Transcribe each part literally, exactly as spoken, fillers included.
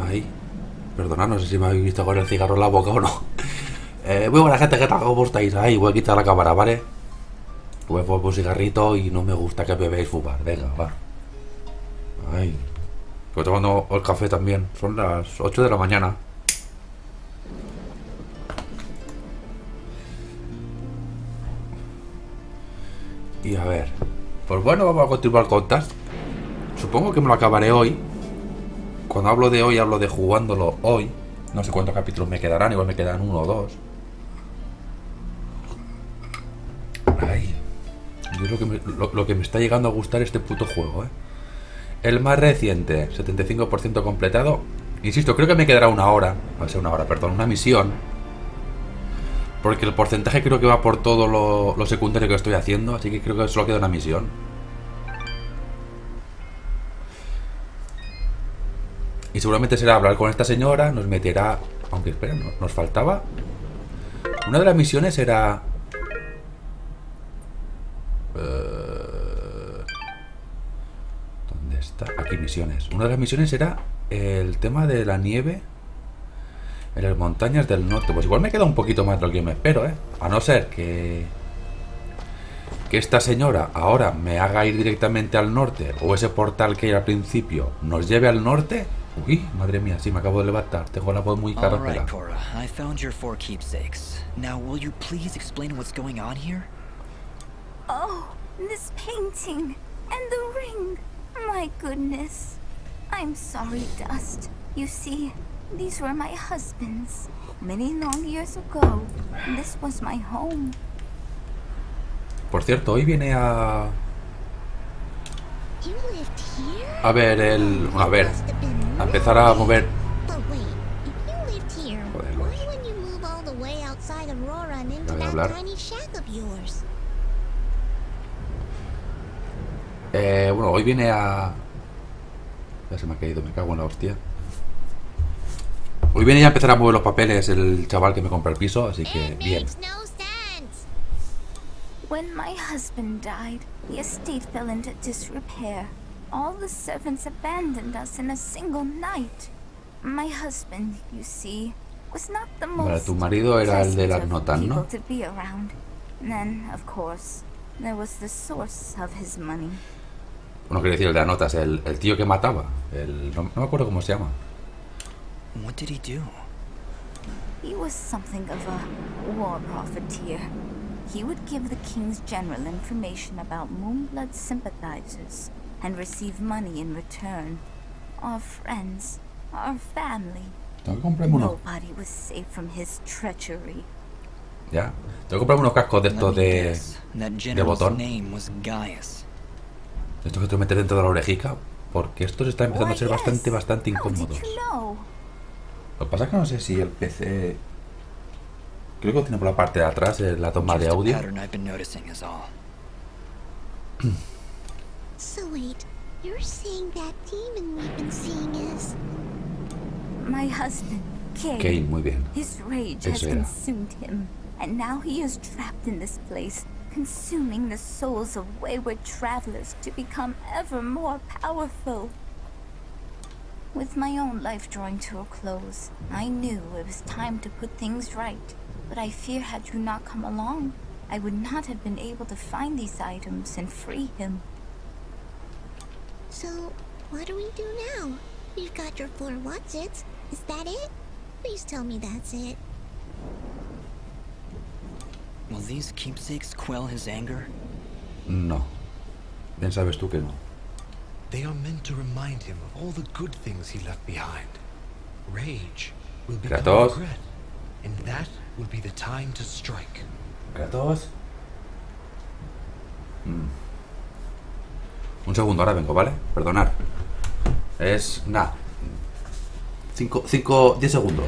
Ahí. Perdonad, no sé si me habéis visto con el cigarro en la boca o no. Eh, muy buena gente, ¿qué tal? ¿Cómo estáis? Ahí, voy a quitar la cámara, ¿vale? Pues por un cigarrito y no me gusta que me veáis fumar. Venga, va. Ay. Estoy tomando el café también. Son las ocho de la mañana. Y a ver. Pues bueno, vamos a continuar con Task. Supongo que me lo acabaré hoy. Cuando hablo de hoy, hablo de jugándolo hoy. No sé cuántos capítulos me quedarán. Igual me quedan uno o dos. Ay. Yo lo que, me, lo, lo que me está llegando a gustar este puto juego, ¿eh? El más reciente, setenta y cinco por ciento completado. Insisto, creo que me quedará una hora. Va a ser una hora, perdón, una misión. Porque el porcentaje creo que va por todo lo, lo secundario que estoy haciendo. Así que creo que solo queda una misión. Y seguramente será hablar con esta señora. Nos meterá... Aunque espera, no, nos faltaba... Una de las misiones era... Uh, ¿Dónde está? Aquí misiones. Una de las misiones era el tema de la nieve en las montañas del norte. Pues igual me queda un poquito más de lo que me espero, ¿eh? A no ser que que esta señora ahora me haga ir directamente al norte, o ese portal que hay al principio nos lleve al norte. Uy, madre mía, sí, me acabo de levantar. Tengo la voz muy cara. All right, Cora, I found your four keepsakes. Now, will you please explain what's going on here? Oh, this painting and the ring. My goodness. I'm sorry, Dust. You see, these were my husband's. Many long years ago, this was my home. Por cierto, hoy viene a... A ver, el... A ver, a empezar a mover... Joder, los... Voy a hablar. Eh, bueno, hoy viene a... Ya se me ha caído, me cago en la hostia. Hoy viene ya a empezar a mover los papeles el chaval que me compra el piso, así que bien. When my husband died, the estate fell into disrepair. All the servants abandoned us in a single night. My husband, you see, was not the most Vale, tu marido era el de las notas, ¿no? to be around. And then, of course, there was the source of his money. Bueno, quiero decir el de las notas, el, el tío que mataba. El, no, no me acuerdo cómo se llama. What did he do? He was something of a war profiteer. He would give the king's general information about Moonblood sympathizers and receive money in return. Our friends, our family. Tengo que comprarme unos... Nobody was safe from his treachery. Ya. Tengo que comprarme unos cascos de estos de... de botón. Estos que te metes dentro de la orejica. Porque estos están empezando a ser bastante, bastante incómodos. Lo que pasa es que no sé si el P C... Creo que tiene por la parte de atrás la toma de audio. So wait, you're saying that demon we've been seeing is my husband, Cain. Cain, muy bien. His rage has consumed him, and now he is trapped in this place, consuming the souls of wayward travelers to become ever more powerful. With my own life drawing to a close, I knew it was time to put things right. But I fear had you not come along, I would not have been able to find these items and free him. So, what do we do now? We've got your four what's-its. Is that it? Please tell me that's it. Will these keepsakes quell his anger? No. Bien sabes tú que no. They are meant to remind him of all the good things he left behind. Rage will become Kratos. regret, and that will be the time to strike. Kratos. Mm. Un segundo, ahora vengo, ¿vale? Perdonad. Es... nada. Cinco... Cinco... Diez segundos.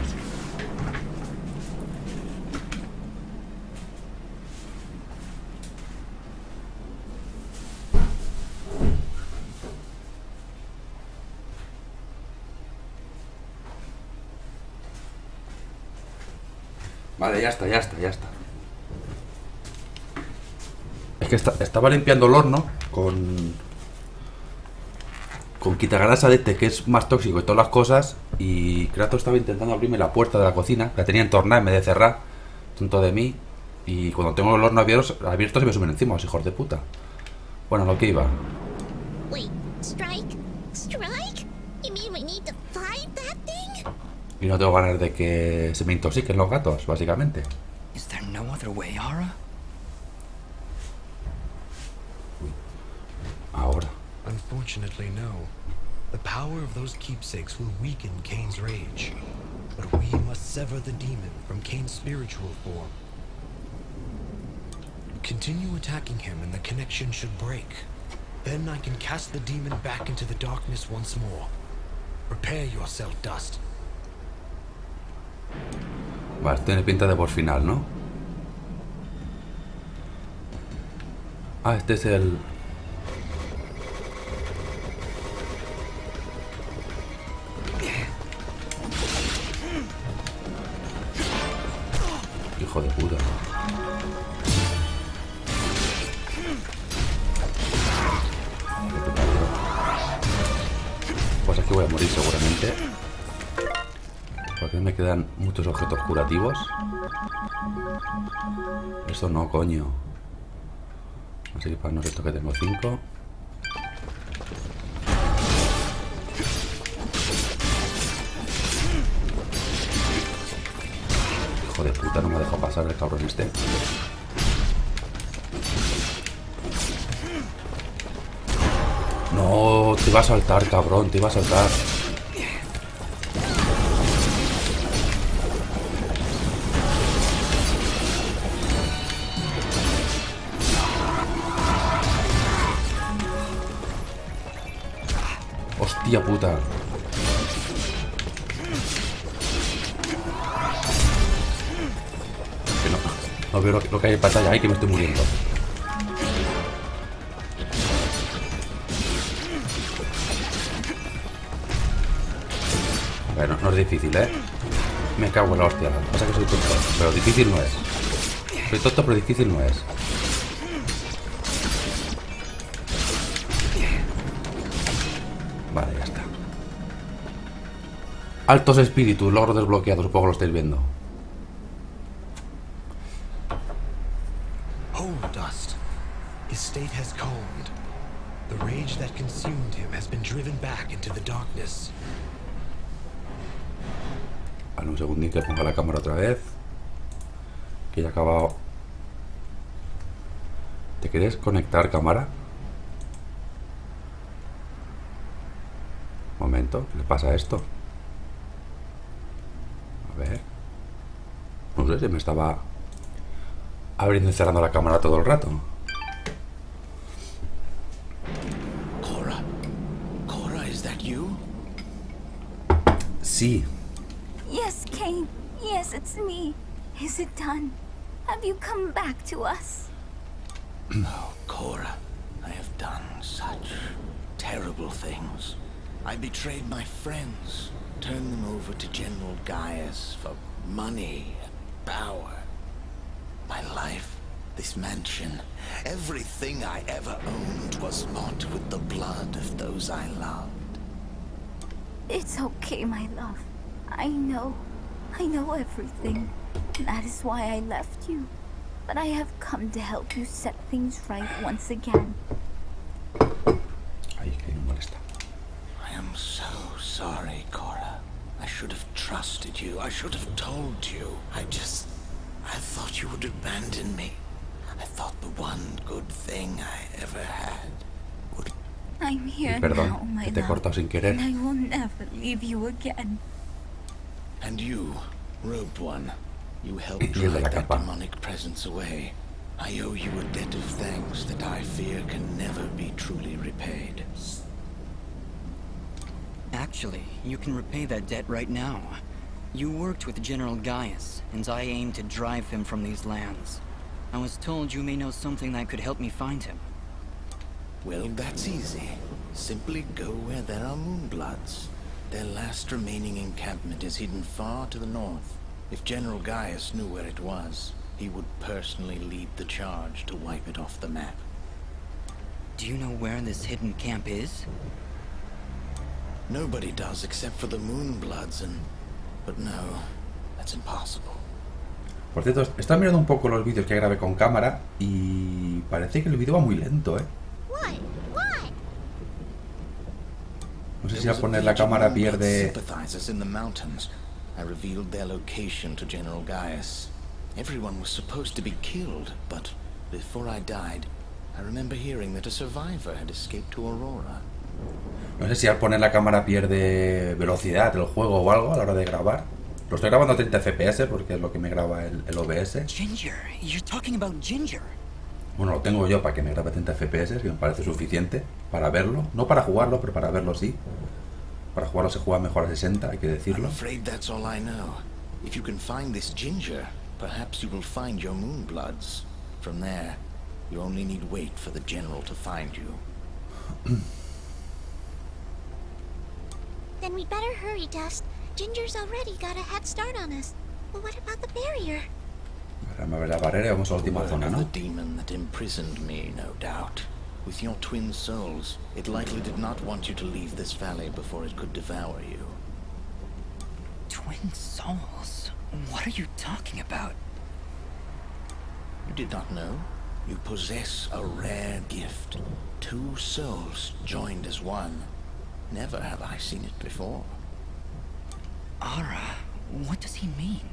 Vale, ya está, ya está, ya está. Es que está, estaba limpiando el horno con... Con quitagrasa de este, que es más tóxico y todas las cosas. Y Kratos estaba intentando abrirme la puerta de la cocina. La tenía entornada en vez de cerrar. Tonto de mí. Y cuando tengo el horno abierto, abierto se me suben encima los hijos de puta. Bueno, lo que iba. Wait, strike? Strike? You mean we need to fight that thing? Y no tengo ganas de que se me intoxiquen los gatos, básicamente. Is there no other way, Ara? Ahora. Unfortunately, no. The power of those keepsakes will weaken Kane's rage. But we must sever the demon from Kane's spiritual form. Continue attacking him and the connection should break. Then I can cast the demon back into the darkness once more. Prepare yourself, Dust. Vale, tiene pinta de boss final, ¿no? Ah, este es el... Hijo de puta. Pues aquí voy a morir seguramente. Porque me quedan muchos objetos curativos. Esto no, coño. Así que para no esto que tengo cinco. Hijo de puta, no me ha dejado pasar el cabrón este. No, te iba a saltar, cabrón, te iba a saltar. Hostia puta. Que no, no veo lo que, lo que hay en pantalla. Ay, que me estoy muriendo. Bueno, no es difícil, ¿eh? Me cago en la hostia. Pasa que soy tonto, pero difícil no es. Soy tonto, pero difícil no es. Vale, ya está. Altos espíritus, logro desbloqueado. Supongo que lo estáis viendo. Oh, Dust. His state has calmed. The rage that consumed him has been driven back into the darkness. Vale, un segundín que ponga la cámara otra vez. Que ya he acabado. ¿Te quieres conectar, cámara? Un momento, ¿qué le pasa a esto? A ver. No sé si me estaba abriendo y cerrando la cámara todo el rato. Cora? Cora, is that you? Sí. Yes, Kane. Yes, it's me. Is it done? Have you come back to us? Oh, Cora, I have done such terrible things. I betrayed my friends, turned them over to General Gaius for money and power. My life, this mansion, everything I ever owned was bought with the blood of those I loved. It's okay, my love. I know. I know everything. That is why I left you. But I have come to help you set things right once again. Ay, que me molesta. I am so sorry, Cora. I should have trusted you. I should have told you. I just... I thought you would abandon me. I thought the one good thing I ever had would... I'm here Perdón, now, my que te he love. cortado sin querer. And I will never leave you again. And you, Robed One, you helped Y el de drive la that capa. demonic presence away. I owe you a debt of thanks that I fear can never be truly repaid. Actually, you can repay that debt right now. You worked with General Gaius, and I aim to drive him from these lands. I was told you may know something that could help me find him. Well, that's easy. Simply go where there are Moonbloods. Their last remaining encampment is hidden far to the north. If General Gaius knew where it was, he would personally lead the charge to wipe it off the map. Do you know where this hidden camp is? Nobody does except for the Moonbloods and... But no, that's impossible. Por cierto, estaba mirando un poco los vídeos que grabé con cámara y parece que el vídeo va muy lento, ¿eh? What? What? No sé si al poner la cámara pierde... Sympathizers in the mountains. I revealed their location to General Gaius. Everyone was supposed to be killed, but before I died, I remember hearing that a survivor had escaped to Aurora. No sé si al poner la cámara pierde velocidad el juego o algo a la hora de grabar. Lo estoy grabando a treinta F P S porque es lo que me graba el, el O B S. Ginger, you're talking about Ginger. Bueno, lo tengo yo para que me grabe a treinta F P S, que me parece suficiente para verlo. No para jugarlo, pero para verlo sí. Para jugarlo se juega mejor a sesenta, hay que decirlo. I'm afraid that's all I know. If you can find this Ginger, perhaps you will find your Moonbloods. From there, you only need wait for the General to find you. Then we'd better hurry, Dust. Ginger's already got a head start on us. But what about the barrier? Ahora me ver la barrera y vamos a la última Word zona, of ¿no? the demon that imprisoned me, no doubt. With your twin souls, it likely did not want you to leave this valley before it could devour you. Twin souls? What are you talking about? You did not know? You possess a rare gift. Two souls joined as one. Never have I seen it before. Ara, what does he mean?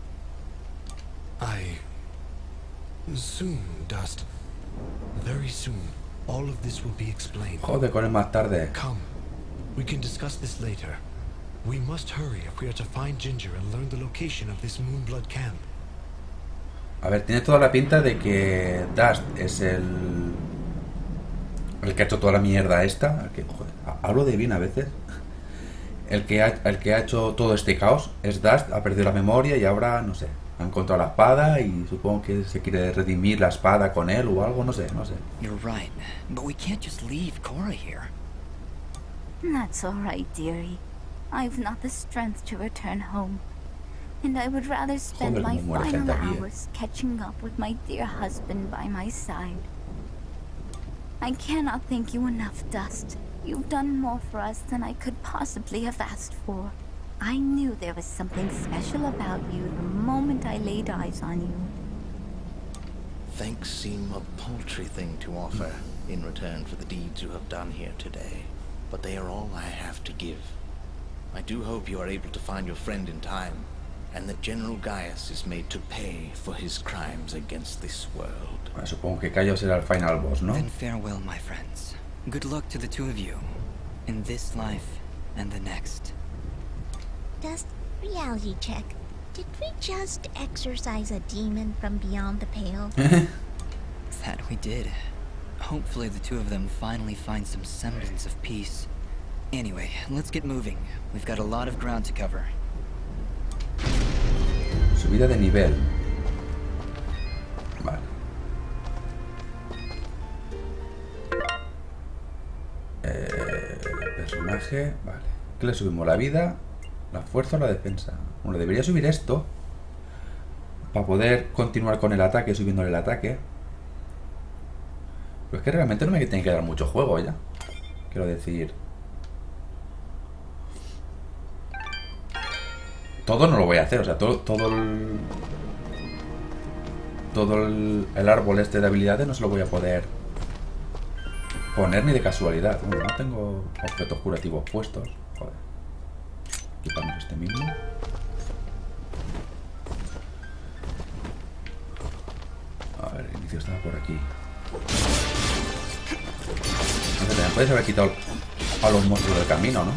I... Soon, Dust. Very soon, all of this will be explained. Joder, con él más tarde. Come. We can discuss this later. We must hurry if we are to find Ginger and learn the location of this Moonblood camp. A ver, tiene toda la pinta de que Dust es el... el que ha hecho toda la mierda esta. El que, joder, hablo de bien a veces. El que, ha, el que ha hecho todo este caos es Dust, ha perdido la memoria y ahora, no sé, ha encontrado la espada y supongo que se quiere redimir la espada con él o algo, no sé, no sé. You're right, but we can't just leave Cora here. That's all right, dearie. I've not the strength to return home. And I would rather spend Joder, my cómo muere final gente aquí, eh. hours catching up with my dear husband by my side. I cannot thank you enough, Dust. You've done more for us than I could possibly have asked for. I knew there was something special about you the moment I laid eyes on you. Thanks seem a paltry thing to offer in return for the deeds you have done here today, but they are all I have to give. I do hope you are able to find your friend in time, and that General Gaius is made to pay for his crimes against this world. Bueno, supongo que Cayo será el final boss, ¿no? Then farewell, my friends. Good luck to the two of you, in this life and the next. Dust, reality check. Did we just exorcise a demon from beyond the pale? That we did. Hopefully the two of them finally find some semblance of peace. Anyway, let's get moving. We've got a lot of ground to cover. Subida de nivel. Vale. Eh, personaje. Vale. ¿Qué le subimos? ¿La vida? ¿La fuerza o la defensa? Bueno, debería subir esto para poder continuar con el ataque, subiéndole el ataque. Pero es que realmente no me tiene que dar mucho juego ya. Quiero decir... Todo no lo voy a hacer, o sea, todo, todo el... Todo el, el árbol este de habilidades no se lo voy a poder poner ni de casualidad. Bueno, no tengo objetos curativos puestos. Joder. Quitamos este mismo. A ver, el inicio estaba por aquí. No sé, también puedes haber quitado a los monstruos del camino, ¿no?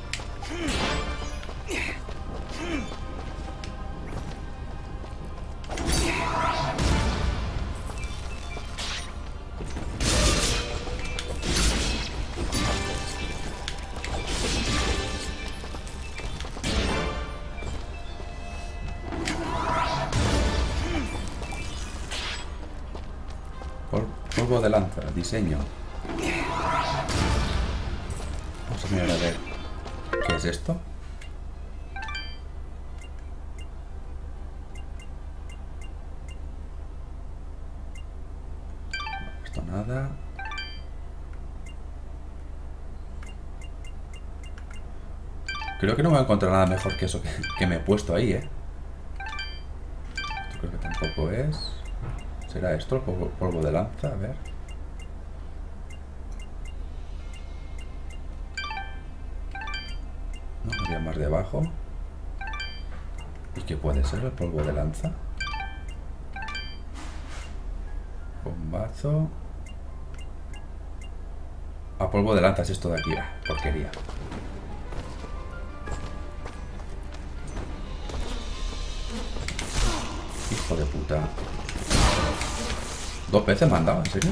Polvo de lanza, diseño. Vamos a mirar a ver qué es esto. Esto nada. Creo que no me voy a encontrar nada mejor que eso que, que me he puesto ahí, ¿eh? Esto creo que tampoco es... ¿Será esto el polvo, polvo de lanza? A ver. No, había más debajo. ¿Y qué puede ser el polvo de lanza? Bombazo. A polvo de lanza es esto de aquí. Ah, porquería. Hijo de puta. Dos veces me han dado, ¿en serio?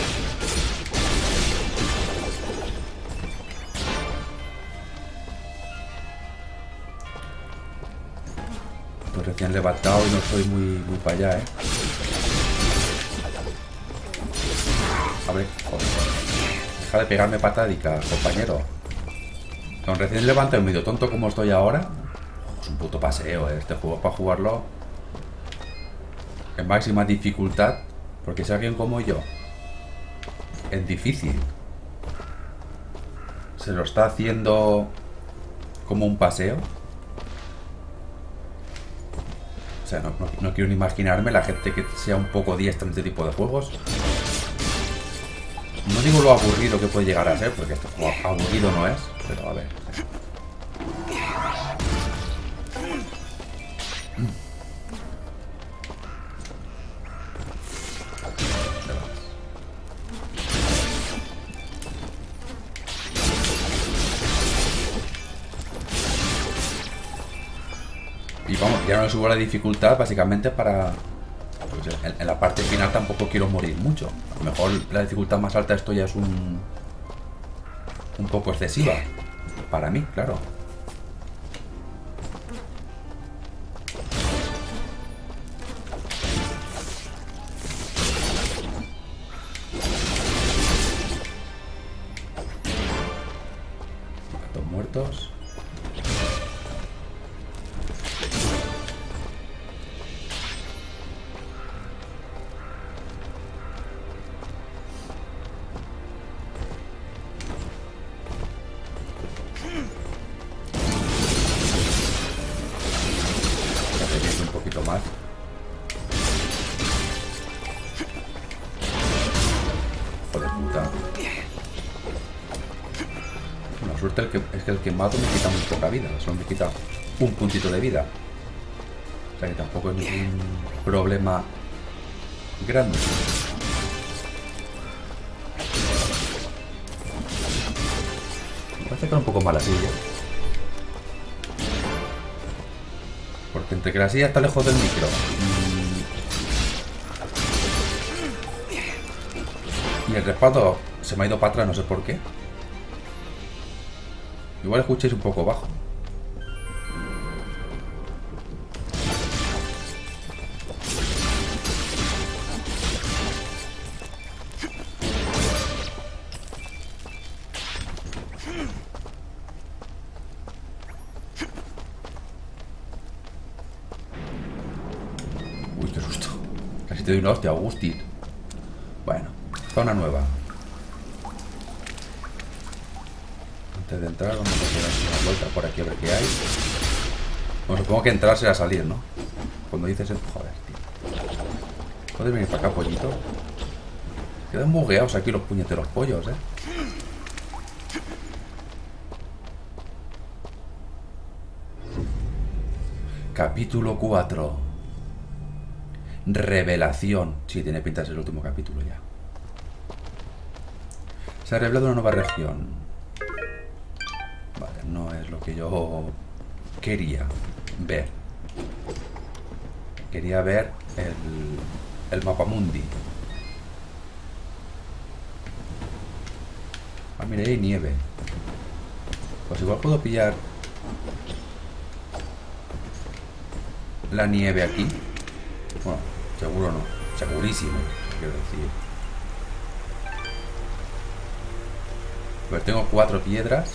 Estoy recién levantado y no soy muy, muy para allá, ¿eh? A ver, joder. Deja de pegarme patadica, compañero. Con recién levantado y medio tonto como estoy ahora. Es un puto paseo, ¿eh? Este juego es para jugarlo en máxima dificultad. Porque si alguien como yo, en difícil, se lo está haciendo como un paseo. O sea, no, no, no quiero ni imaginarme la gente que sea un poco diestra en este tipo de juegos. No digo lo aburrido que puede llegar a ser, porque este juego aburrido no es, pero a ver. Y vamos, ya no subo la dificultad básicamente para... Pues en, en la parte final tampoco quiero morir mucho. A lo mejor la dificultad más alta esto ya es un... un poco excesiva. Para mí, claro. Gatos muertos. Más. Joder puta. La suerte es que, es que el quemado me quita muy poca vida. Solo me quita un puntito de vida. O sea que tampoco es ningún problema grande. Me parece que era un poco mala silla. Porque entre que la silla está lejos del micro y el respaldo se me ha ido para atrás, no sé por qué. Igual escuchéis un poco bajo. Uy, qué susto. Casi te doy una hostia, Agustín. Bueno, zona nueva. Antes de entrar vamos a hacer una vuelta por aquí a ver qué hay. Bueno, supongo que entrar será salir, ¿no? Cuando dices eso, joder, tío. ¿Puedes venir para acá, pollito? Quedan bugueados aquí los puñeteros pollos, ¿eh? Capítulo cuatro. Revelación. Sí, tiene pinta de ser el último capítulo ya. Se ha revelado una nueva región. Vale, no es lo que yo quería ver. Quería ver el, el mapa mundi. Ah, mira, hay nieve. Pues igual puedo pillar la nieve aquí. Bueno, seguro no. Segurísimo, quiero decir. Pues tengo cuatro piedras.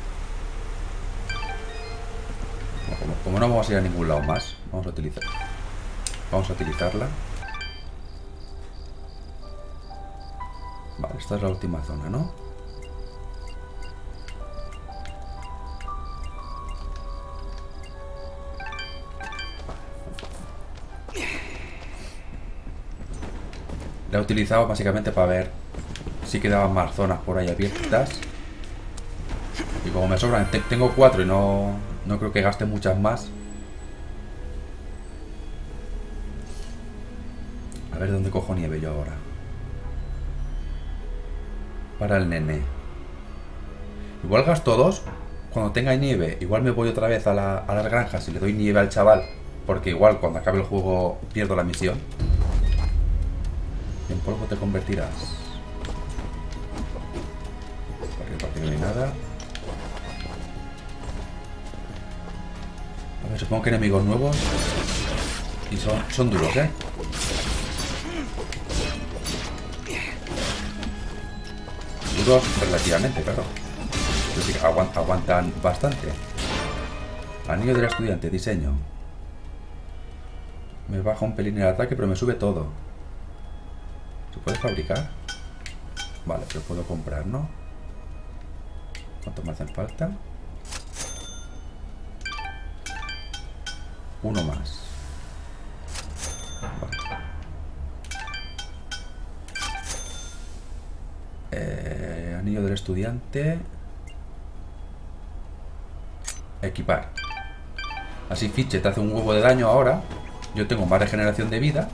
Bueno, como, como no vamos a ir a ningún lado más, vamos a utilizar. Vamos a utilizarla. Vale, esta es la última zona, ¿no? La he utilizado básicamente para ver si quedaban más zonas por ahí abiertas. Y como me sobran, te tengo cuatro y no, no creo que gaste muchas más. A ver dónde cojo nieve yo ahora. Para el nene. Igual gasto dos. Cuando tenga nieve, igual me voy otra vez a, la, a las granjas y le doy nieve al chaval. Porque igual cuando acabe el juego pierdo la misión. En polvo te convertirás. Porque parece que no hay nada. A ver, supongo que enemigos nuevos. Y son, son duros, ¿eh? Duros relativamente, claro. Es decir, aguant, aguantan bastante. Anillo del estudiante, diseño. Me baja un pelín el ataque, pero me sube todo. ¿Se puede fabricar? Vale, pero puedo comprar, ¿no? ¿Cuánto me hacen falta? Uno más. Vale. Eh, anillo del estudiante. Equipar. Así Fiche te hace un huevo de daño ahora. Yo tengo más regeneración de vida.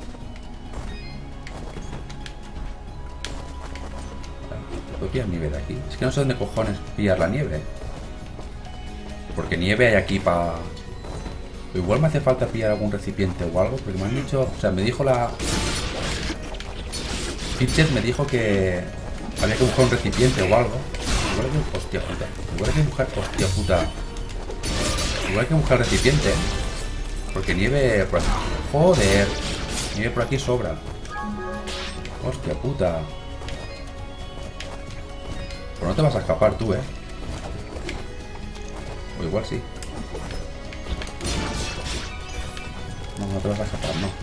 ¿Puedo pillar nieve de aquí? Es que no sé dónde cojones pillar la nieve. Porque nieve hay aquí para... Igual me hace falta pillar algún recipiente o algo. Porque me han dicho... O sea, me dijo la... Fitchet me dijo que... Había que buscar un recipiente o algo. Igual hay que... Hostia puta. Igual hay que buscar... Hostia puta. Igual hay que buscar recipiente. Porque nieve por aquí. Joder. Nieve por aquí sobra. Hostia puta. Pues no te vas a escapar tú, eh. O igual sí. No, no te vas a escapar, no.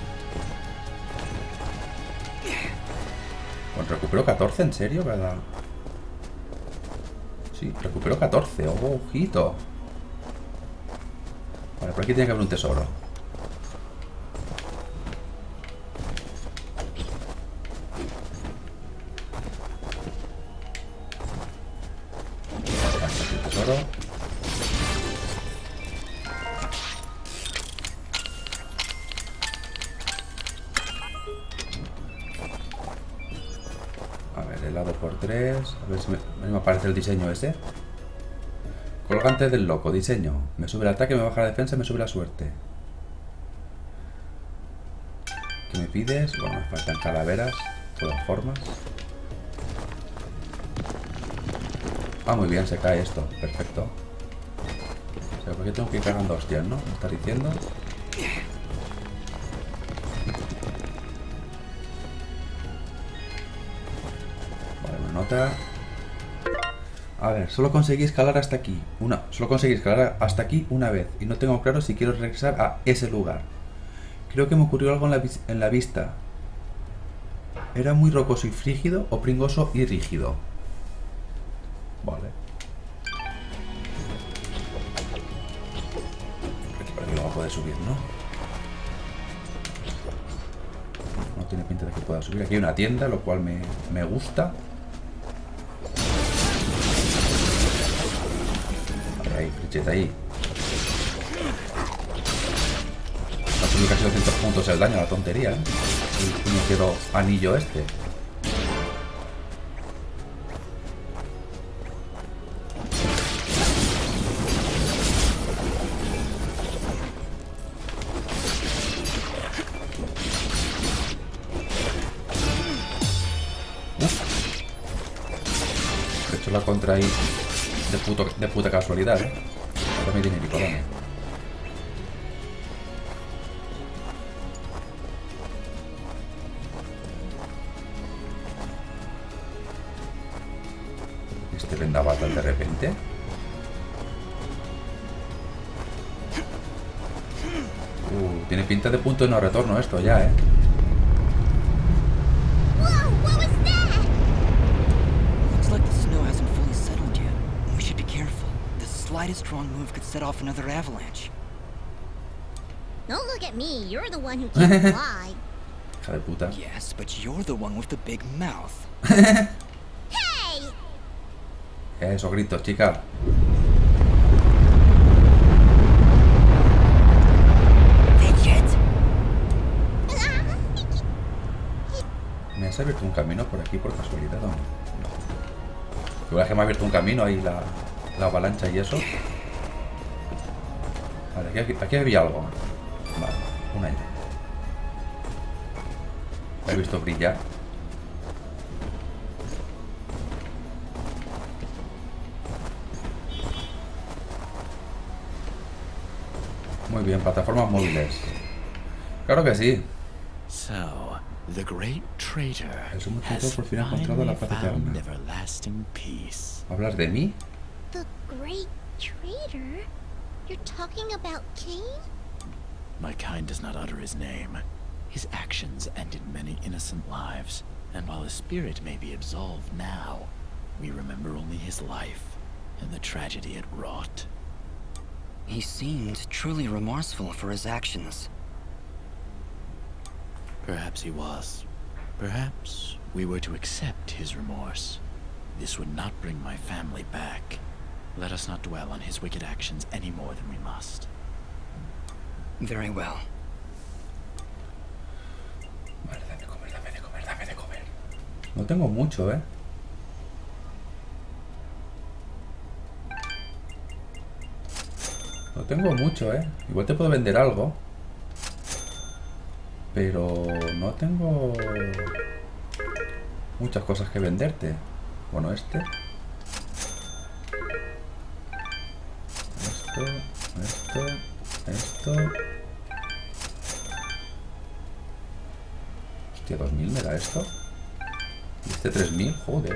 Pues recupero catorce, ¿en serio? Cada... Sí, recupero catorce. Oh, ojito. Vale, por aquí tiene que haber un tesoro. Vale, aquí hay un tesoro. A ver, helado por tres. A ver si me, me aparece el diseño ese. Colgante del loco, diseño. Me sube el ataque, me baja la defensa, me sube la suerte. ¿Qué me pides? Bueno, me faltan calaveras, de todas formas. Ah, muy bien, se cae esto. Perfecto. O sea, ¿por qué tengo que ir cargando hostias, no? ¿Me estás diciendo? Vale, me nota. A ver, solo conseguí escalar hasta aquí. Una, solo conseguí escalar hasta aquí una vez. Y no tengo claro si quiero regresar a ese lugar. Creo que me ocurrió algo en la, en la vista. ¿Era muy rocoso y frígido o pringoso y rígido? Vale. Aquí por aquí no va a poder subir, ¿no? No tiene pinta de que pueda subir. Aquí hay una tienda, lo cual me, me gusta. Ahí, flecheta ahí. Ha subido casi doscientos puntos el daño, la tontería, ¿eh? Y no quiero anillo este. Uf. He hecho la contra ahí. De, puto, de puta casualidad, ¿eh? Ahora me dinero, dame. Este vendaval de repente. Uh, tiene pinta de punto de no retorno esto ya, ¿eh? Slightest wrong move could set off another avalanche. Don't look at me. You're the one who can't fly. hija de puta. Yes, but you're the one with the big mouth. Hey! Esos gritos, chica. ¿Me has abierto un camino por aquí por casualidad o no? Igual que me ha abierto un camino ahí la, la avalancha y eso. Vale, aquí, aquí había algo. Vale, una llave. La he visto brillar. Muy bien, plataformas móviles. Claro que sí. So, the great traitor El sumo has tutor por fin ha encontrado la finally paz found eterna. everlasting peace. ¿Hablas de mí? The Great Traitor? You're talking about Cain? My kind does not utter his name. His actions ended many innocent lives, and while his spirit may be absolved now, we remember only his life and the tragedy it wrought. He seemed truly remorseful for his actions. Perhaps he was. Perhaps we were to accept his remorse. This would not bring my family back. Let us not dwell on his wicked actions any more than we must. Very well. Vale, dame de comer, dame de comer, dame de comer. No tengo mucho, ¿eh? No tengo mucho, ¿eh? Igual te puedo vender algo. Pero no tengo muchas cosas que venderte. Bueno, este. Esto, esto, esto. Hostia, dos mil me da esto. Y este tres mil, joder.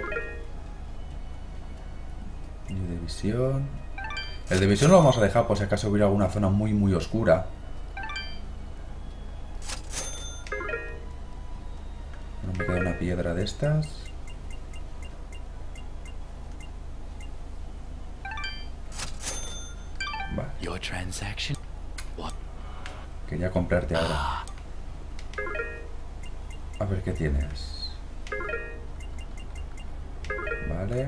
Y de visión. El de visión lo vamos a dejar por si acaso hubiera alguna zona muy muy oscura. Bueno, me queda una piedra de estas. Vale. Your transaction? What? Quería comprarte ahora. A ver qué tienes. Vale.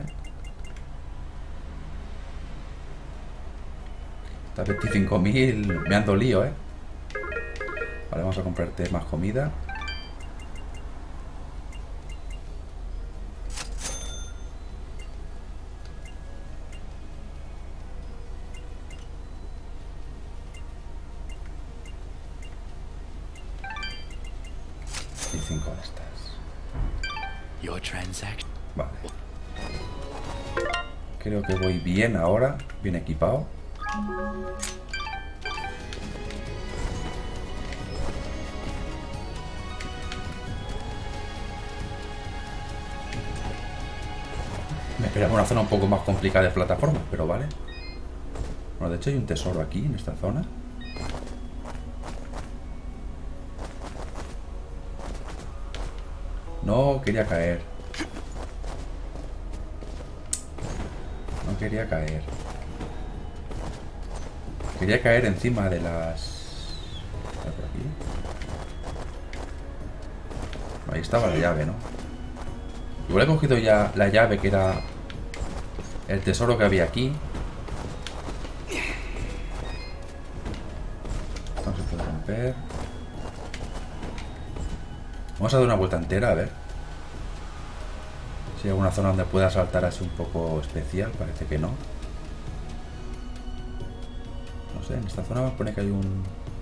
Está veinticinco mil. Me han dolido, eh. Vale, vamos a comprarte más comida. Y cinco de estas. Your transaction? Vale. Creo que voy bien ahora. Bien equipado. Me esperaba una zona un poco más complicada de plataforma, pero vale. Bueno, de hecho hay un tesoro aquí, en esta zona. No quería caer. No quería caer. Quería caer encima de las... ¿Está por aquí? Ahí estaba la llave, ¿no? Igual he cogido ya la llave que era el tesoro que había aquí. Esto no se puede romper. Vamos a dar una vuelta entera, a ver si hay alguna zona donde pueda saltar así un poco especial. Parece que no. No sé, en esta zona me pone que hay un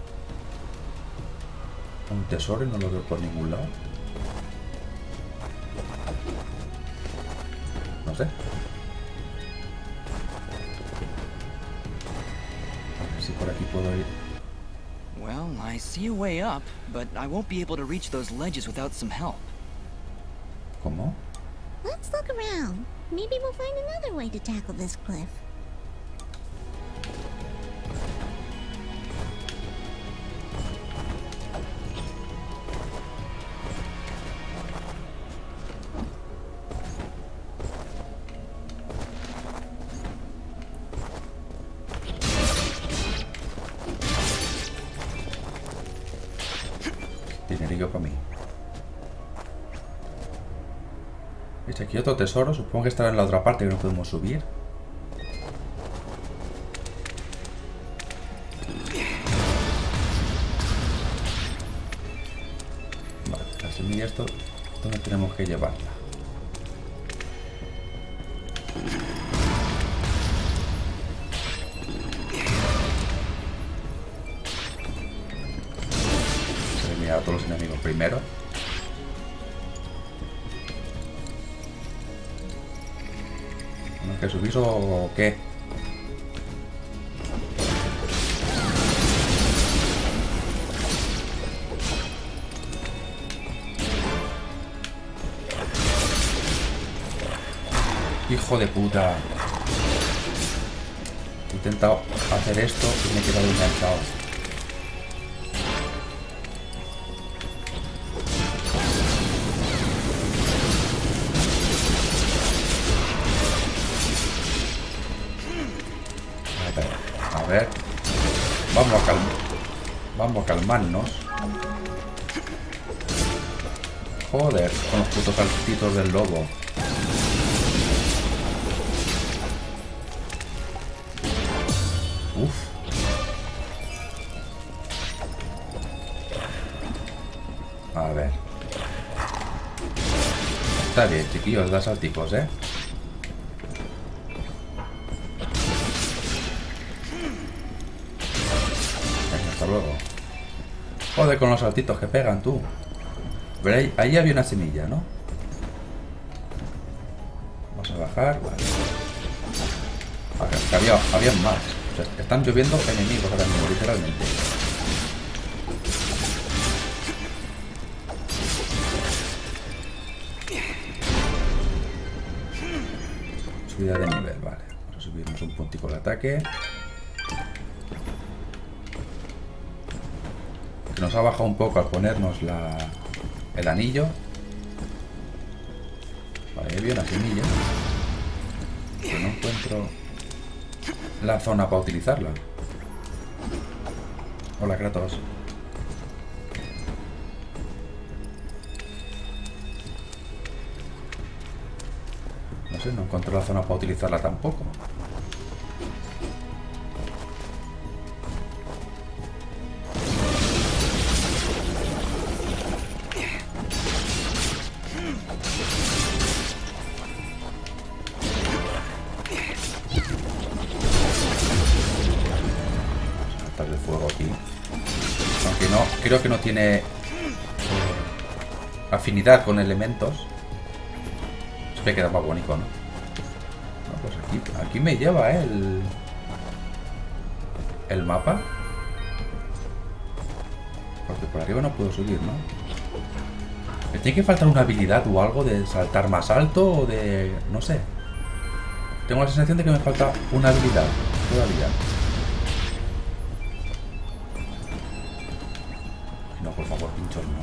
un tesoro y no lo veo por ningún lado. No sé. A ver si por aquí puedo ir. Well, I see a way up, but I won't be able to reach those ledges without some help. ¿Cómo? Let's look around. Maybe we'll find another way to tackle this cliff. Dinerillo para mí. ¿Veis? Aquí otro tesoro. Supongo que estará en la otra parte que no podemos subir. Vale, la semilla esto, ¿dónde tenemos que llevarla? A todos los enemigos primero. ¿Tenemos que subir o qué? Hijo de puta. He intentado hacer esto y me he quedado enganchado. A ver, vamos a calmar, vamos a calmarnos. Joder, con los putos saltitos del lobo. Uf. A ver. Está bien, chiquillos, da salticos, ¿eh? Luego. Joder con los saltitos que pegan, tú. Pero ahí, ahí había una semilla, ¿no? Vamos a bajar. Vale. Acá, había, había más. O sea, están lloviendo enemigos ahora mismo, literalmente. Subida de nivel, vale. Vamos a subirnos un puntico de ataque. Que nos ha bajado un poco al ponernos la, el anillo. Vale, ahí había una semilla. Que no encuentro la zona para utilizarla. Hola, Kratos. No sé, no encuentro la zona para utilizarla tampoco. De fuego aquí, aunque no, creo que no tiene eh, afinidad con elementos. Se me queda más bonito, ¿no? No, pues aquí, aquí me lleva ¿eh? el el mapa, porque por arriba no puedo subir, ¿no? Me tiene que faltar una habilidad o algo de saltar más alto o de, no sé. Tengo la sensación de que me falta una habilidad todavía. No, por favor, pinchos no.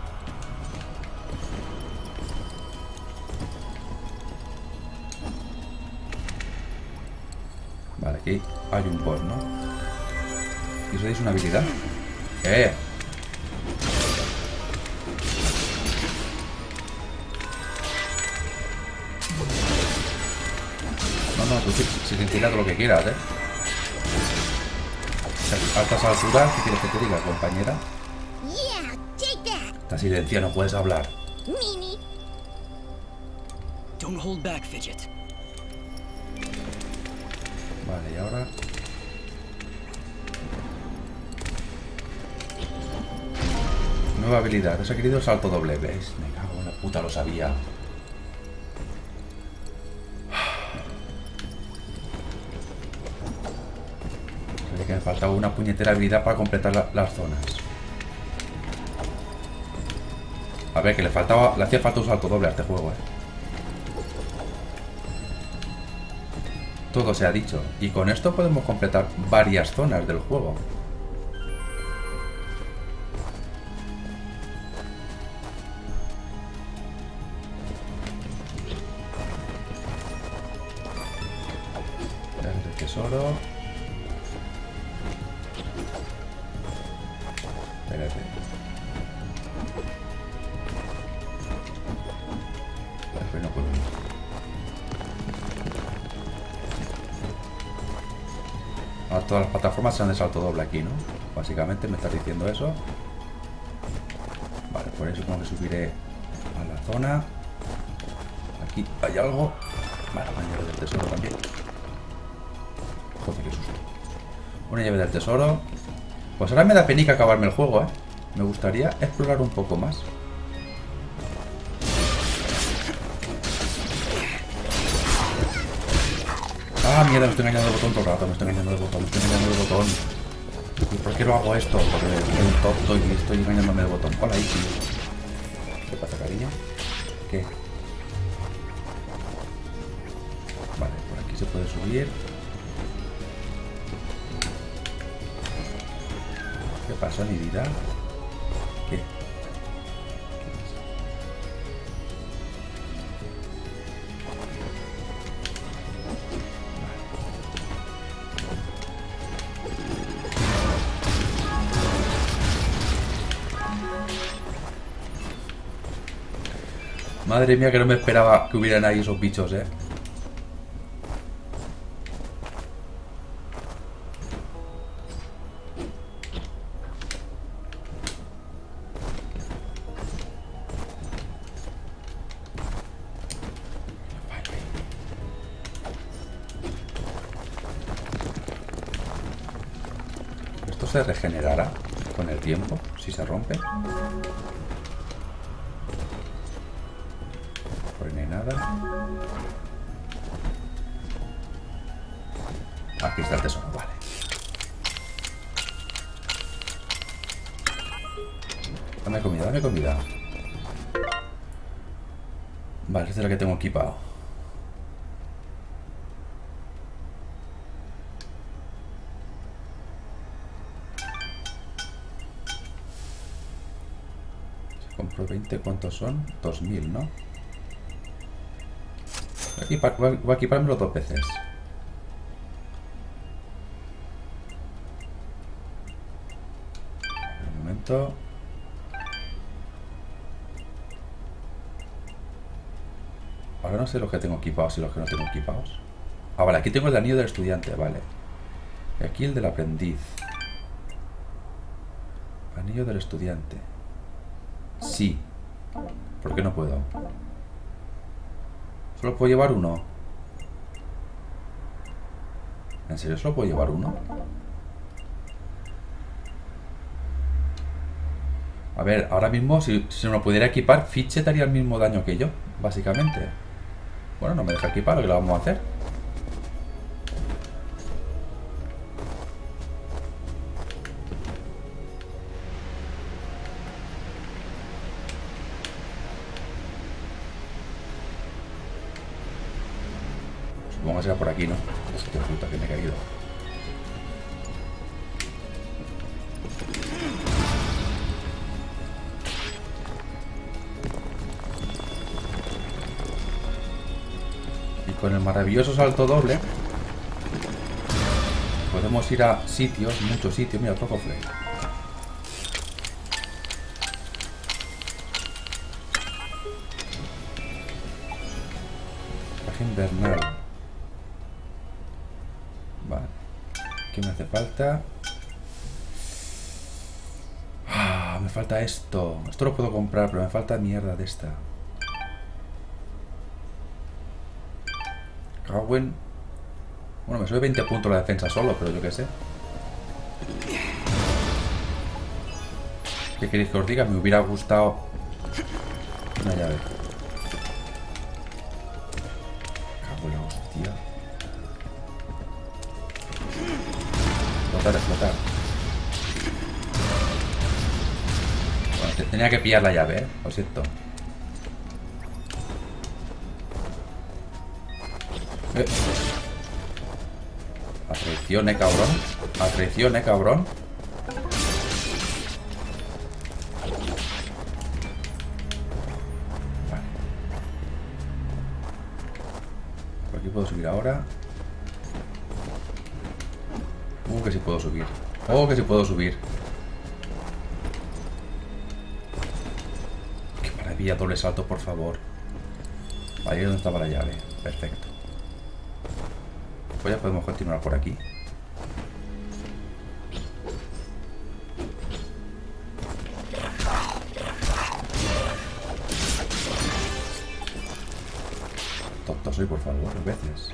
Vale, aquí hay un boss, ¿no? ¿Y eso es una habilidad? ¡Eh! No, no, tú sí, sí, sí, tira todo lo que quieras, ¿eh? A altas alturas, ¿qué quieres que te diga, compañera? Está silencia, no puedes hablar. Mini. Don't hold back, Fidget. Vale, y ahora... Nueva habilidad. Os ha querido salto doble, ¿ves? Me cago en la puta, lo sabía. Sabía que me faltaba una puñetera habilidad para completar la, las zonas. A ver, que le faltaba, le hacía falta un salto doble a este juego, eh. Todo se ha dicho. Y con esto podemos completar varias zonas del juego. El tesoro. Espérate. No puedo. las, todas las plataformas sean de salto doble aquí, ¿no? Básicamente me estás diciendo eso. Vale, por eso tengo que subiré a la zona. Aquí hay algo. Vale, una llave del tesoro también. Joder, qué susto. Una llave del tesoro. Pues ahora me da penica acabarme el juego, ¿eh? Me gustaría explorar un poco más. Ah, mierda, me estoy engañando el botón todo el rato. Me estoy engañando el botón, me estoy engañando el botón. ¿Y por qué no hago esto? Porque soy un tonto y estoy engañándome el botón. Hola, Iki. ¿Qué pasa, cariño? ¿Qué? Vale, por aquí se puede subir. ¿Qué pasa, mi vida? ¿Qué? Madre mía, que no me esperaba que hubieran ahí esos bichos, eh. Esto se regenerará con el tiempo, si se rompe. Nada. Aquí está el tesoro, vale. Dame comida, dame comida. Vale, esta es la que tengo equipado. Si compro veinte, ¿cuántos son? dos mil, ¿no? Voy a, equipar, voy a equipármelo dos veces. Un momento. Ahora no sé los que tengo equipados y los que no tengo equipados. Ah, vale, aquí tengo el anillo del estudiante, vale. Y aquí el del aprendiz. Anillo del estudiante. Sí. ¿Por qué no puedo? ¿Solo puedo llevar uno? ¿En serio solo puedo llevar uno? A ver, ahora mismo si, si me lo pudiera equipar, Fitchet haría el mismo daño que yo, básicamente. Bueno, no me deja equipar, lo que lo vamos a hacer. Supongo que será por aquí, ¿no? Es que puta que me he caído. Y con el maravilloso salto doble podemos ir a sitios, muchos sitios. Mira, otro cofre. Traje invernal. Vale. ¿Qué me hace falta? Ah, me falta esto. Esto lo puedo comprar, pero me falta mierda de esta. Gawen. Bueno, me sube veinte puntos la defensa solo, pero yo qué sé. ¿Qué queréis que os diga? Me hubiera gustado una llave. Cago en la hostia. Explotar, explotar. Bueno, tenía que pillar la llave, ¿eh? Lo siento. Eh. A traición, eh, cabrón. A traición, eh, cabrón. Vale. Por aquí puedo subir ahora. Uh, que sí puedo subir. Oh, que sí puedo subir. Qué maravilla, doble salto, por favor. Ahí es donde estaba la llave. Perfecto. Pues ya podemos continuar por aquí. soy, por favor, dos veces.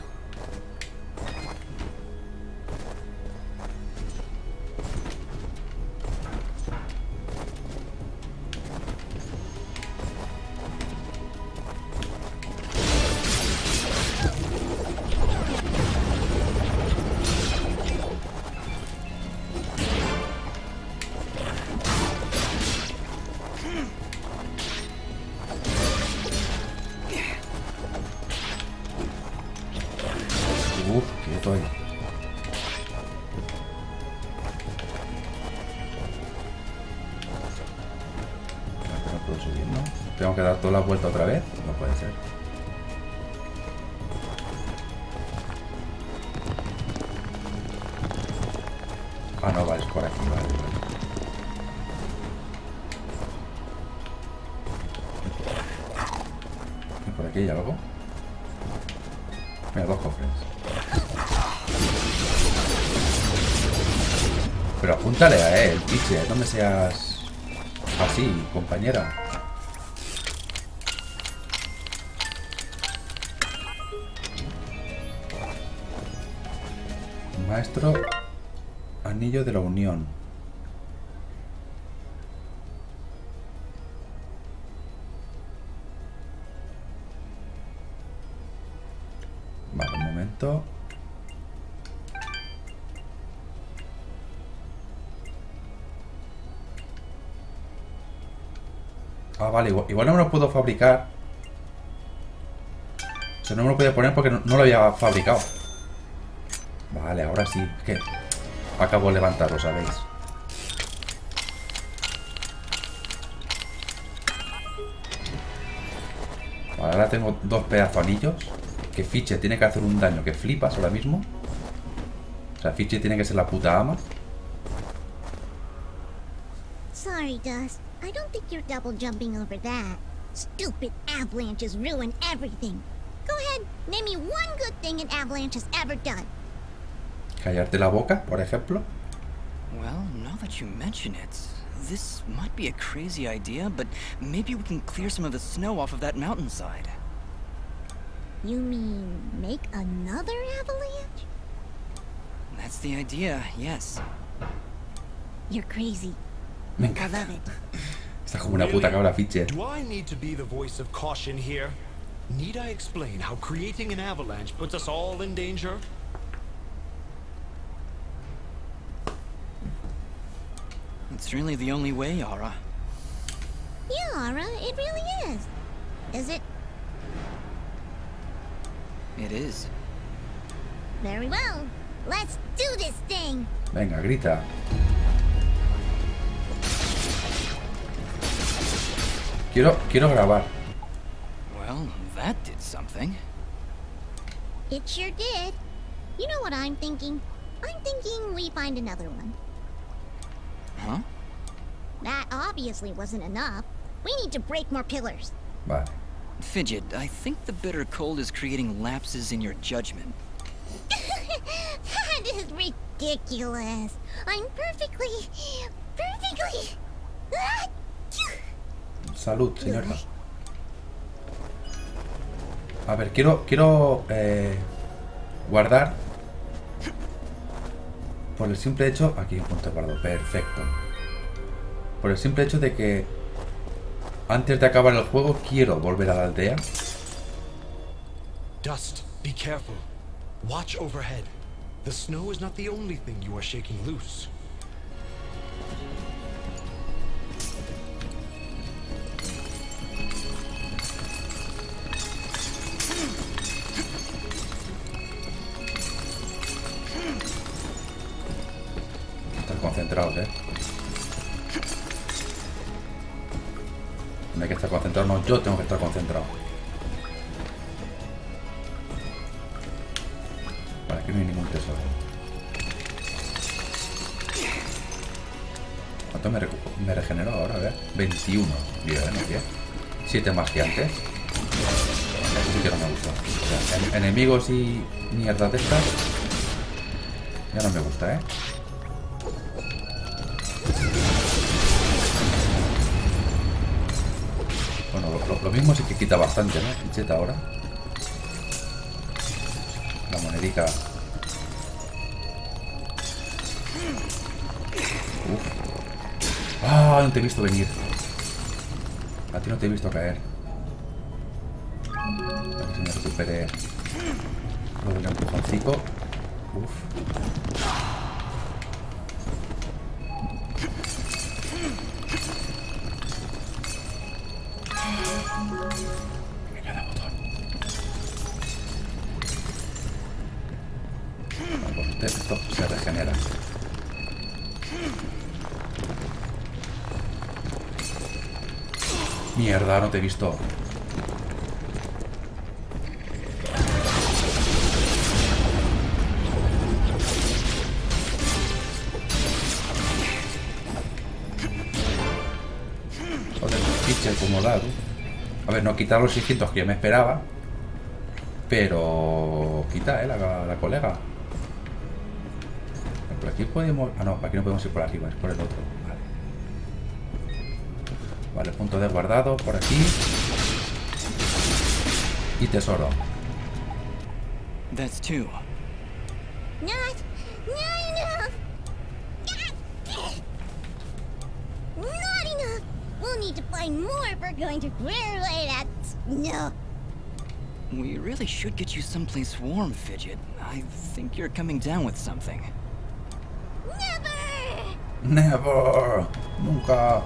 Uf, quieto ahí. No puedo subir, ¿no? Tengo que dar toda la vuelta otra vez. No puede ser. Ah, no, vale, es por aquí, vale, vale. ¿Y por aquí hay algo? Mira, dos cofres. Pero apúntale a él, piche, no me seas así, compañera. Maestro Anillo de la Unión. Vale, un momento. Ah, vale, igual, igual no me lo puedo fabricar. O sea, no me lo podía poner porque no, no lo había fabricado. Vale, ahora sí. Es que acabo de levantarlo, ¿sabéis? Vale, ahora tengo dos pedazos anillos. Que Fiche tiene que hacer un daño que flipas ahora mismo. O sea, Fiche tiene que ser la puta ama. Sorry, Dust. I don't think you're double jumping over that. Stupid avalanches ruin everything. Go ahead, name me one good thing an avalanche has ever done. Callarte la boca, por ejemplo. Well, now that you mention it, this might be a crazy idea, but maybe we can clear some of the snow off of that mountainside. You mean make another avalanche? That's the idea, yes. You're crazy. Me I encanta. love it. Está como una puta cabra, Fiche. Do I need to be the voice of caution here? Need I explain how creating an avalanche puts us all in danger? It's really the only way, Aura. Yeah, Aura, it really is. Is it? It is. Very well. Let's do this thing. Venga, grita. Quiero, quiero grabar. Well, that did something. It sure did. You know what I'm thinking? I'm thinking we find another one. Huh? That obviously wasn't enough. We need to break more pillars. Vale. Fidget, I think the bitter cold is creating lapses in your judgment. That is ridiculous. I'm perfectly, perfectly... Salud, señora. A ver, quiero, quiero eh, guardar. Por el simple hecho... Aquí un punto de guardo, perfecto. Por el simple hecho de que antes de acabar el juego quiero volver a la aldea. Dust, be careful. Watch overhead. The snow is not the only thing you are shaking loose. Estar concentrados, eh. No hay que estar concentrado, no, yo tengo que estar concentrado. Vale, aquí no hay ningún tesoro. ¿Cuánto me, recu me regenero ahora? A ver, veintiuno. Bien, bien. siete más que antes. Eso sí que no me gusta. O sea, en enemigos y mierda de estas ya no me gusta, ¿eh? Bueno, lo, lo mismo sí que quita bastante, ¿no? Pincheta ahora. monedica. Uf. Ah, no te he visto venir. A ti no te he visto caer. Para que se me recupere luego el empujoncito. Uf. Cada botón. Vamos, esto se regenera. Mierda, no te he visto. Joder, pitcher como da, tú. A ver, no quitar los seiscientos que yo me esperaba. Pero... Quita, eh, la, la colega. Por aquí podemos... Ah, no, aquí no podemos ir por arriba, es por el otro. Vale, punto de guardado por aquí. Y tesoro. That's two. Not, not enough. Not enough. We'll need to find more if we're going to clear away that snow. We really should get you someplace warm, Fidget. I think you're coming down with something. Never. Never. Nunca.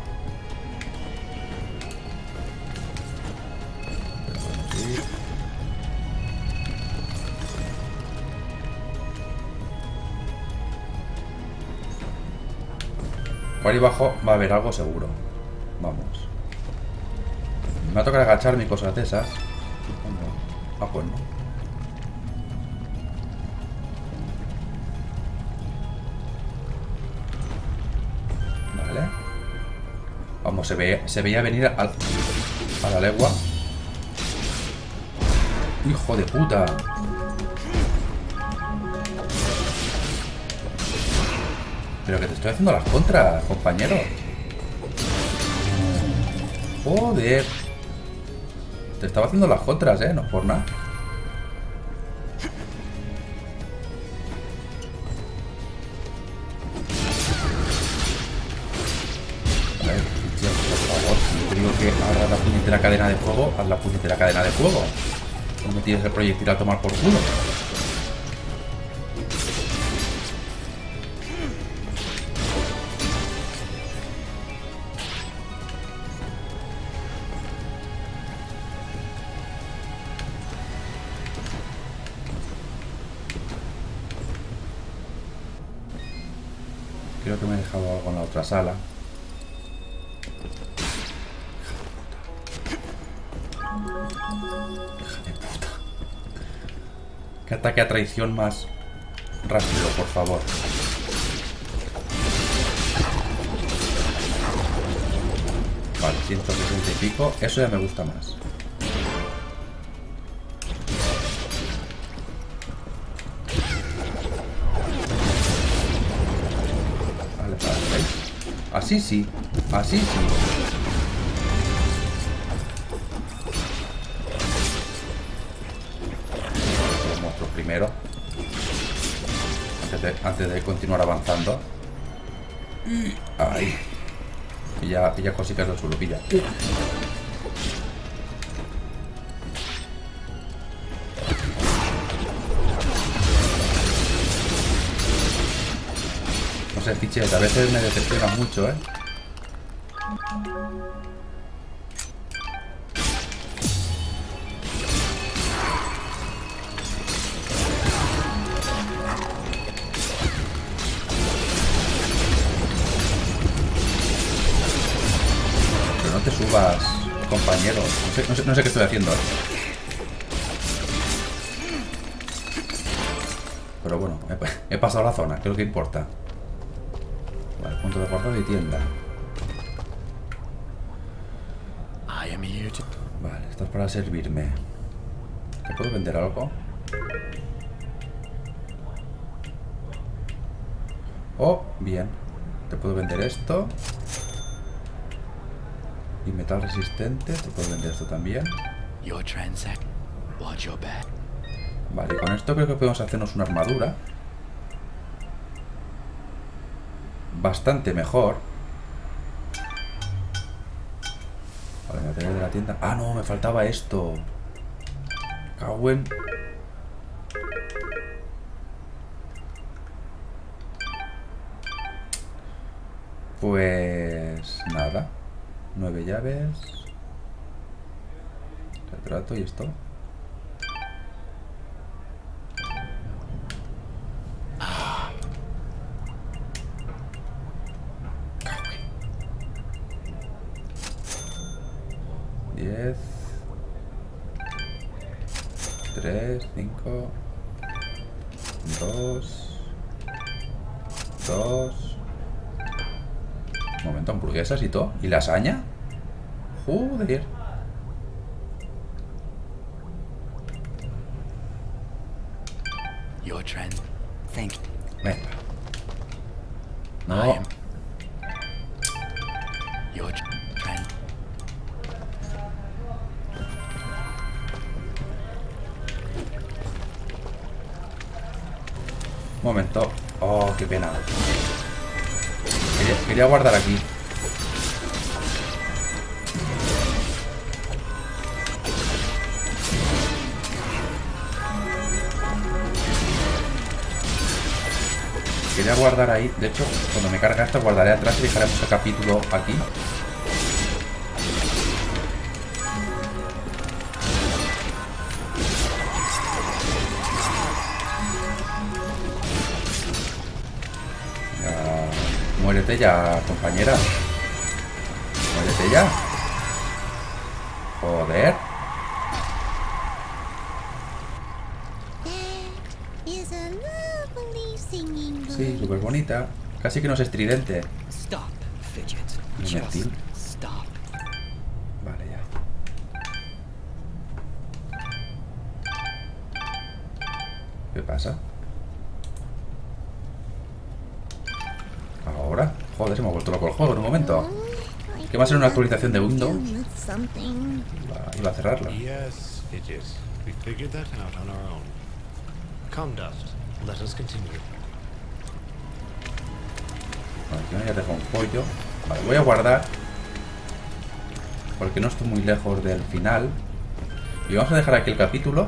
Por ahí abajo va a haber algo seguro. Vamos. Me va a tocar agacharme y cosas de esas. Ah, pues no. Vale. Vamos, se, ve, se veía venir a, a la legua. ¡Hijo de puta! Pero que te estoy haciendo las contras, compañero. Joder. Te estaba haciendo las contras, eh, no por nada. A ver, por favor, si te digo que hagas la puñetera cadena de fuego, haz la puñetera cadena de fuego. No me tires el proyectil a tomar por culo. Creo que me he dejado algo en la otra sala. Hija de puta. Que ataque a traición más rápido, por favor. Vale, ciento sesenta y pico. Eso ya me gusta más. Vale, vale, ¿veis? Así sí, así sí. Primero, antes de, antes de continuar avanzando. Ahí. Pilla, pilla cositas del suelo, pilla. No sé, Fichet, a veces me decepciona mucho, ¿eh? Te subas, compañero. No sé, no sé, no sé qué estoy haciendo. Pero bueno, he, he pasado la zona, que es lo que importa. Vale, punto de guardado y tienda. Vale, esto es para servirme. ¿Te puedo vender algo? Oh, bien. Te puedo vender esto. Y metal resistente, te puedo vender esto también. Your transact. Watch your back. Vale, con esto creo que podemos hacernos una armadura bastante mejor. Vale, material de la tienda. Ah, no, me faltaba esto. Cago en... Pues... nada. Nueve llaves. Retrato y esto. diez, tres, cinco, dos, dos. Un momento, hamburguesas y todo. ¿Y lasaña? Joder. Your trend. Thank you. Venga. I No. am your trend. Un momento. Oh, qué pena. Quería, quería guardar aquí. Quería guardar ahí. De hecho, cuando me carga esto, guardaré atrás y dejaremos el capítulo aquí. Ya, muérete ya, compañera. Muérete ya. Joder. That is a lovely singing Sí, voice. súper bonita. Casi que no es estridente. Stop, Fidget. Inútil. Just stop. Vale, ya. ¿Qué pasa? Ahora. Joder, se me ha vuelto loco el juego en un momento. I ¿Qué va a ser una think actualización de I can Windows? do with something. Va- Iba a cerrarla. Yes, it is. We figured that out on our own. Come, Dust. Let us continue. Vale, aquí ya dejo un pollo. Vale, voy a guardar. Porque no estoy muy lejos del final. Y vamos a dejar aquí el capítulo.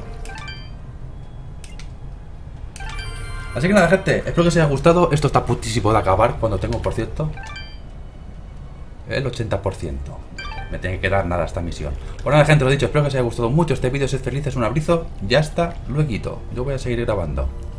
Así que nada, gente, espero que os haya gustado. Esto está putísimo de acabar. Cuando tengo, por cierto, el ochenta por ciento. Me tiene que quedar nada esta misión. Bueno, nada, gente, lo dicho, espero que os haya gustado mucho este vídeo. Sed felices, un abrazo. Ya está, luego. Yo voy a seguir grabando.